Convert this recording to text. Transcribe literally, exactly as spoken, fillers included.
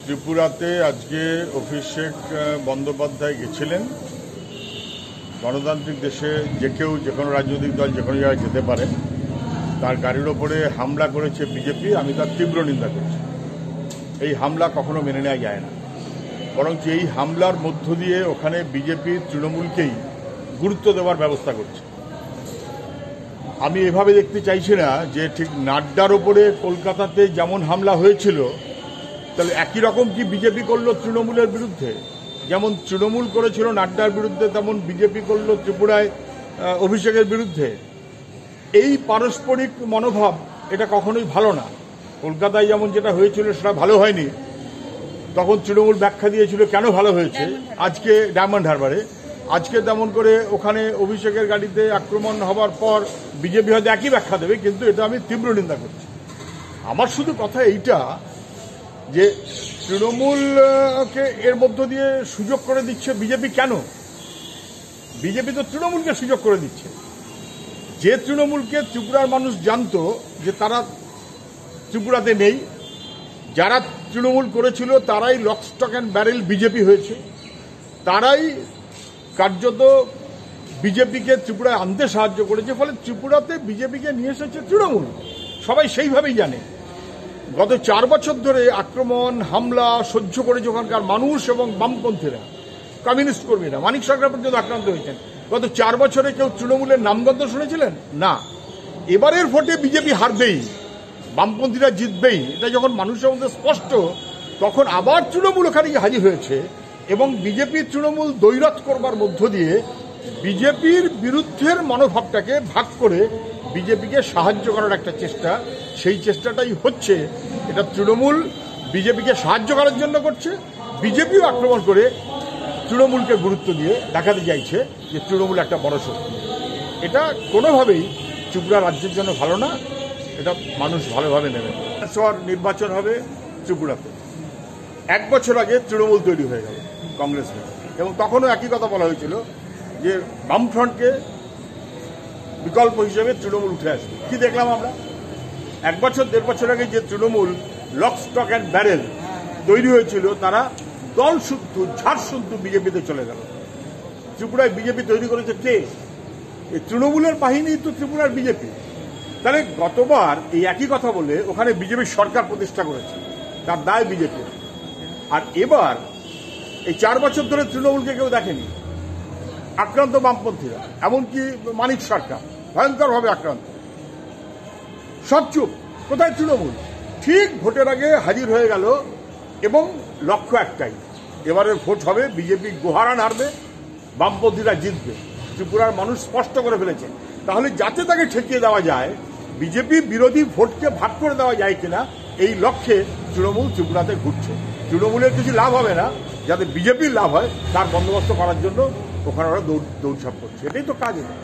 ত্রিপুরাতে আজকে অভিষেক বন্দ্যোপাধ্যায় গেছিলেন। গণতান্ত্রিক দেশে যে কেউ যে কোনো রাজনৈতিক দল যে কোনো জায়গায় যেতে পারে। তার গাড়ির ওপরে হামলা করেছে বিজেপি, আমি তার তীব্র নিন্দা করছি। এই হামলা কখনো মেনে নেওয়া যায় না, বরং এই হামলার মধ্য দিয়ে ওখানে বিজেপি তৃণমূলকেই গুরুত্ব দেওয়ার ব্যবস্থা করছে। আমি এভাবে দেখতে চাইছি না যে ঠিক নাড্ডার ওপরে কলকাতাতে যেমন হামলা হয়েছিল, তাহলে একই রকম কি বিজেপি করলো তৃণমূলের বিরুদ্ধে? যেমন তৃণমূল করেছিল নাড্ডার বিরুদ্ধে, তেমন বিজেপি করলো ত্রিপুরায় অভিষেকের বিরুদ্ধে। এই পারস্পরিক মনোভাব এটা কখনোই ভালো না। কলকাতায় যেমন যেটা হয়েছিল সেটা ভালো হয়নি, তখন তৃণমূল ব্যাখ্যা দিয়েছিল কেন ভালো হয়েছে। আজকে ডায়মন্ড হারবারে আজকে তেমন করে ওখানে অভিষেকের গাড়িতে আক্রমণ হবার পর বিজেপি হয়তো একই ব্যাখ্যা দেবে, কিন্তু এটা আমি তীব্র নিন্দা করছি। আমার শুধু কথা এইটা যে তৃণমূলকে এর মধ্য দিয়ে সুযোগ করে দিচ্ছে বিজেপি। কেন? বিজেপি তো তৃণমূলকে সুযোগ করে দিচ্ছে। যে তৃণমূলকে ত্রিপুরার মানুষ জানতো যে তারা ত্রিপুরাতে নেই, যারা তৃণমূল করেছিল তারাই lock stock and barrel BJP হয়েছে, তারাই কার্যত বিজেপিকে ত্রিপুরায় আনতে সাহায্য করেছে। ফলে ত্রিপুরাতে বিজেপিকে নিয়ে এসেছে তৃণমূল, সবাই সেইভাবেই জানে। গত চার বছর ধরে আক্রমণ হামলা সহ্য করেছে ওখানকার মানুষ এবং বামপন্থীরা, কমিউনিস্ট কর্মীরা। মানিক সরকার পর্যন্ত আক্রান্ত হয়েছেন। গত চার বছরে কেউ তৃণমূলের নামগন্ধ শুনেছিলেন? না। এবারের ভোটে বিজেপি হারবেই, বামপন্থীরা জিতবেই, এটা যখন মানুষের মধ্যে স্পষ্ট, তখন আবার তৃণমূল ওখানে হাজির হয়েছে এবং বিজেপি তৃণমূল দ্বৈরথ করবার মধ্য দিয়ে বিজেপির বিরুদ্ধের মনোভাবটাকে ভাগ করে বিজেপিকে সাহায্য করার একটা চেষ্টা, সেই চেষ্টাটাই হচ্ছে। এটা তৃণমূল বিজেপিকে সাহায্য করার জন্য করছে, বিজেপিও আক্রমণ করে তৃণমূলকে গুরুত্ব দিয়ে দেখাতে চাইছে যে তৃণমূল একটা বড় শক্তি। এটা কোনোভাবেই ত্রিপুরা রাজ্যের জন্য ভালো না, এটা মানুষ ভালোভাবে নেবে। নির্বাচন হবে ত্রিপুরাতে। এক বছর আগে তৃণমূল তৈরি হয়ে গেল কংগ্রেস, এবং তখনও একই কথা বলা হয়েছিল যে বামফ্রন্টকে বিকল্প হিসেবে তৃণমূল উঠে আসবে। কি দেখলাম আমরা? এক বছর দেড় বছর আগে যে Trinamool lock stock and barrel তৈরি হয়েছিল, তারা দল শুদ্ধ ঝাড় শুদ্ধ বিজেপিতে চলে গেল। ত্রিপুরায় বিজেপি তৈরি করেছে কে? এই তৃণমূলের বাহিনী তো ত্রিপুরার বিজেপি। তাহলে গতবার এই একই কথা বলে ওখানে বিজেপির সরকার প্রতিষ্ঠা করেছে, তার দায় বিজেপি। আর এবার এই চার বছর ধরে তৃণমূলকে কেউ দেখেনি, আক্রান্ত বামপন্থীরা, এমনকি মানিক সরকার ভয়ঙ্করভাবে আক্রান্ত। সব চুপ। কোথায় তৃণমূল? ঠিক ভোটের আগে হাজির হয়ে গেল এবং লক্ষ্য একটাই, এবারের ভোট হবে বিজেপি গোহারান হারবে, বামপন্থীরা জিতবে। ত্রিপুরার মানুষ স্পষ্ট করে ফেলেছে। তাহলে যাতে তাকে ঠেকিয়ে দেওয়া যায়, বিজেপি বিরোধী ভোটকে ভাগ করে দেওয়া যায় কিনা, এই লক্ষ্যে তৃণমূল ত্রিপুরাতে ঘুরছে। তৃণমূলের কিছু লাভ হবে না, যাতে বিজেপির লাভ হয় তার বন্দোবস্ত করার জন্য ওখানে ওরা দৌড় দৌড়ঝাঁপ করছে। এটাই তো কাজ।